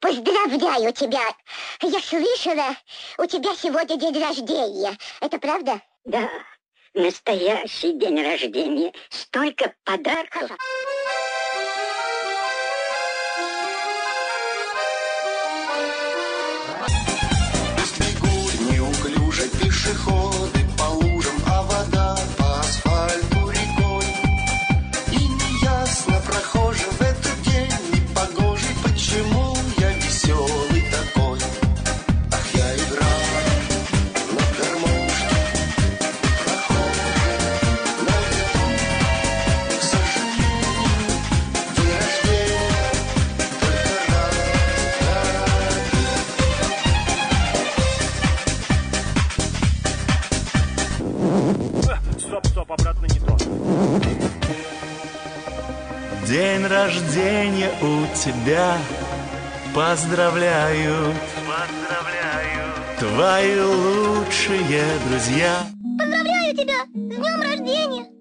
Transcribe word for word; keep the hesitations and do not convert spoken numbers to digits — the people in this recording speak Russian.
Поздравляю тебя. Я слышала, у тебя сегодня день рождения. Это правда? Да, настоящий день рождения. Столько подарков. Бегут неуклюже пешеходы по лужам, а вода по асфальту рекой. И неясно прохожим в этот день непогожий, почему я веселый такой. Ах, я играл на гармошке, прохожий на виду. К сожалению, день рождения только раз в году. Стоп, стоп, обратно не то. День рождения у тебя, поздравляю, Поздравляю. твои лучшие друзья. Поздравляю тебя с днем рождения.